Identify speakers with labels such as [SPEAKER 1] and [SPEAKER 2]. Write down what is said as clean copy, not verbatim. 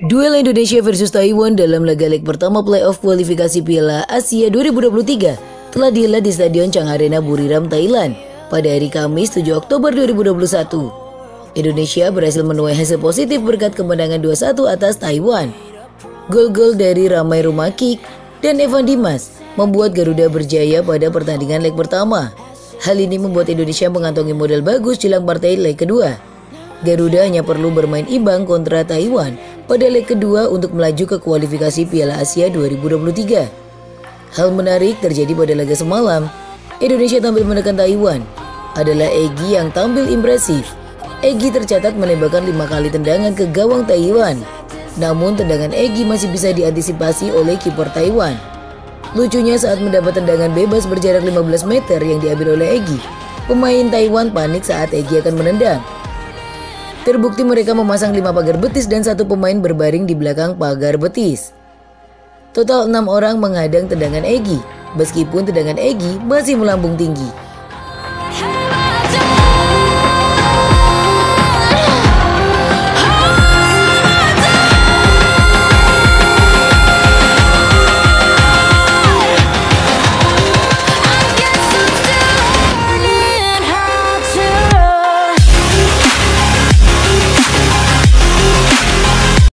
[SPEAKER 1] Duel Indonesia versus Taiwan dalam laga leg pertama playoff kualifikasi Piala Asia 2023 telah dihelat di Stadion Chang Arena Buriram, Thailand pada hari Kamis 7 Oktober 2021. Indonesia berhasil menuai hasil positif berkat kemenangan 2-1 atas Taiwan. Gol-gol dari Ramai Rumakik dan Evan Dimas membuat Garuda berjaya pada pertandingan leg pertama. Hal ini membuat Indonesia mengantongi modal bagus jelang partai leg kedua. Garuda hanya perlu bermain imbang kontra Taiwan pada leg kedua untuk melaju ke kualifikasi Piala Asia 2023. Hal menarik terjadi pada laga semalam. Indonesia tampil menekan Taiwan adalah Egy yang tampil impresif. Egy tercatat menembakkan 5 kali tendangan ke gawang Taiwan. Namun tendangan Egy masih bisa diantisipasi oleh kiper Taiwan. Lucunya saat mendapat tendangan bebas berjarak 15 meter yang diambil oleh Egy, pemain Taiwan panik saat Egy akan menendang. Terbukti mereka memasang 5 pagar betis dan 1 pemain berbaring di belakang pagar betis. Total 6 orang menghadang tendangan Egy, meskipun tendangan Egy masih melambung tinggi.